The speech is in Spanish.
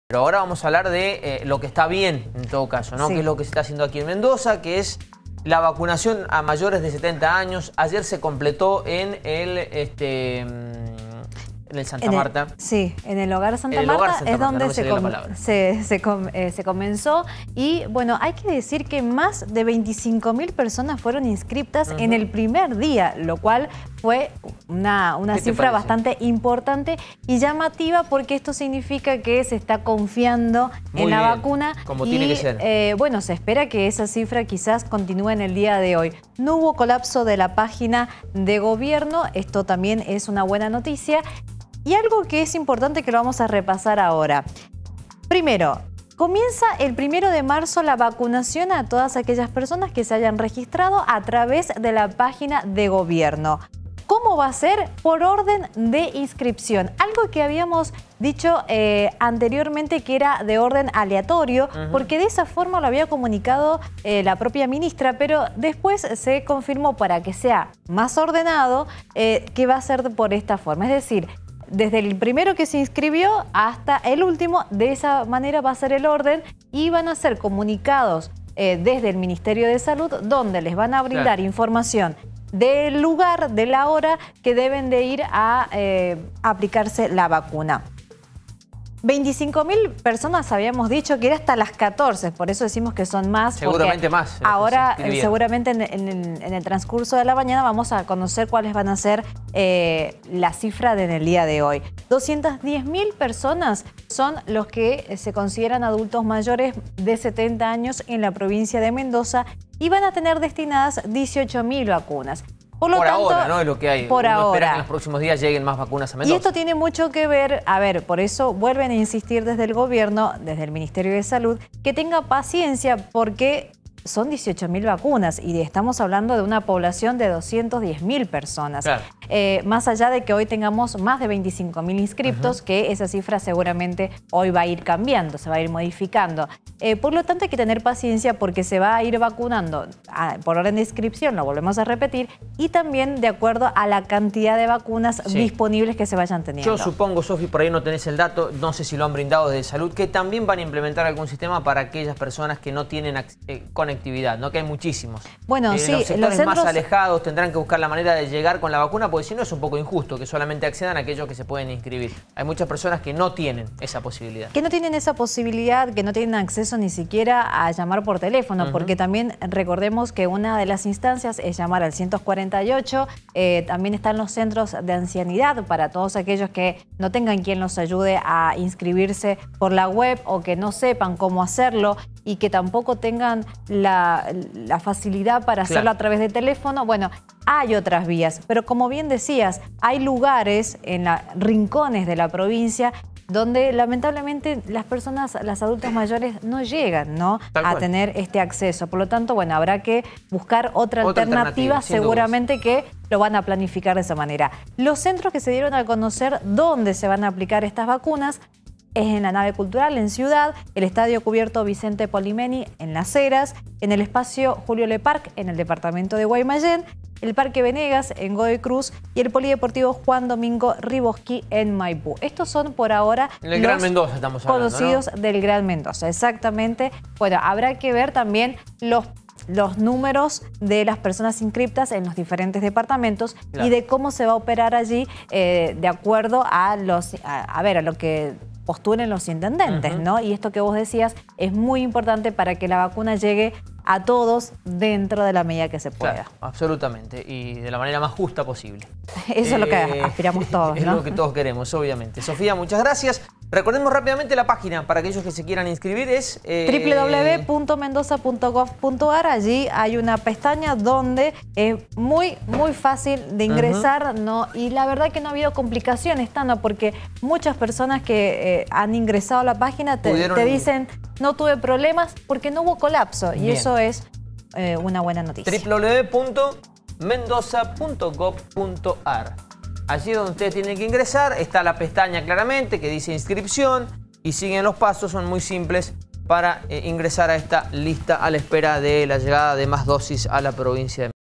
Pero ahora vamos a hablar de lo que está bien, en todo caso, ¿no? Sí. Que es lo que se está haciendo aquí en Mendoza, que es la vacunación a mayores de 70 años. Ayer se completó en el Santa Marta. Sí, en el Hogar Santa Marta Marta es donde no se comenzó. Y bueno, hay que decir que más de 25.000 personas fueron inscriptas en el primer día, lo cual fue una cifra bastante importante y llamativa, porque esto significa que se está confiando en la vacuna. Como tiene que ser. Bueno, se espera que esa cifra quizás continúe en el día de hoy. No hubo colapso de la página de gobierno, esto también es una buena noticia. Y algo que es importante que lo vamos a repasar ahora. Primero, comienza el 1 de marzo la vacunación a todas aquellas personas que se hayan registrado a través de la página de gobierno. ¿Cómo va a ser? Por orden de inscripción. Algo que habíamos dicho anteriormente que era de orden aleatorio, porque de esa forma lo había comunicado la propia ministra, pero después se confirmó, para que sea más ordenado, que va a ser por esta forma. Es decir, desde el primero que se inscribió hasta el último, de esa manera va a ser el orden, y van a ser comunicados desde el Ministerio de Salud, donde les van a brindar información del lugar, de la hora que deben de ir a aplicarse la vacuna. 25.000 personas habíamos dicho que era hasta las 14, por eso decimos que son más. Seguramente más. Ahora, seguramente en el transcurso de la mañana vamos a conocer cuáles van a ser la cifra en el día de hoy. 210.000 personas son los que se consideran adultos mayores de 70 años en la provincia de Mendoza y van a tener destinadas 18.000 vacunas. Por tanto, ahora, ¿no? Es lo que hay. Por ahora. Espera que en los próximos días lleguen más vacunas a Mendoza. Y esto tiene mucho que ver, por eso vuelven a insistir desde el gobierno, desde el Ministerio de Salud, que tenga paciencia, porque son 18.000 vacunas y estamos hablando de una población de 210.000 personas. Claro. Más allá de que hoy tengamos más de 25.000 inscriptos, que esa cifra seguramente hoy va a ir cambiando, se va a ir modificando. Por lo tanto, hay que tener paciencia, porque se va a ir vacunando por orden de inscripción, lo volvemos a repetir, y también de acuerdo a la cantidad de vacunas disponibles que se vayan teniendo. Yo supongo, Sofi, por ahí no tenés el dato, no sé si lo han brindado desde Salud, que también van a implementar algún sistema para aquellas personas que no tienen conectividad, ¿no? Que hay muchísimos. Bueno, sí, los sectores más alejados tendrán que buscar la manera de llegar con la vacuna, porque si no es un poco injusto que solamente accedan a aquellos que se pueden inscribir. Hay muchas personas que no tienen esa posibilidad. Que no tienen acceso ni siquiera a llamar por teléfono, porque también recordemos que una de las instancias es llamar al 148, también están los centros de ancianidad para todos aquellos que no tengan quien los ayude a inscribirse por la web, o que no sepan cómo hacerlo y que tampoco tengan la facilidad para hacerlo a través de teléfono. Bueno, hay otras vías, pero como bien decías, hay lugares en rincones de la provincia donde lamentablemente las personas, los adultos mayores, no llegan, ¿no?, a tener este acceso. Por lo tanto, bueno, habrá que buscar otra alternativa, seguramente que lo van a planificar de esa manera. Los centros que se dieron a conocer dónde se van a aplicar estas vacunas es en la nave cultural, en Ciudad, el Estadio Cubierto Vicente Polimeni, en Las Heras, en el espacio Julio Leparc, en el departamento de Guaymallén, el Parque Venegas, en Godoy Cruz, y el Polideportivo Juan Domingo Riboski, en Maipú. Estos son por ahora el Gran Mendoza, estamos hablando, conocidos, ¿no?, del Gran Mendoza, exactamente. Bueno, habrá que ver también los números de las personas inscriptas en los diferentes departamentos y de cómo se va a operar allí de acuerdo a lo que postulen los intendentes, ¿no? Y esto que vos decías es muy importante para que la vacuna llegue a todos dentro de la medida que se pueda. Claro, absolutamente, y de la manera más justa posible. Eso es lo que aspiramos todos, ¿no? Es lo que todos queremos, obviamente. Sofía, muchas gracias. Recordemos rápidamente la página para aquellos que se quieran inscribir, es www.mendoza.gov.ar. Allí hay una pestaña donde es muy fácil de ingresar, ¿no? Y la verdad que no ha habido complicaciones, Tano, porque muchas personas que han ingresado a la página te dicen: no tuve problemas porque no hubo colapso. Y eso es una buena noticia. www.mendoza.gov.ar. Allí donde ustedes tienen que ingresar está la pestaña claramente que dice inscripción, y siguen los pasos, son muy simples para ingresar a esta lista a la espera de la llegada de más dosis a la provincia de Mendoza.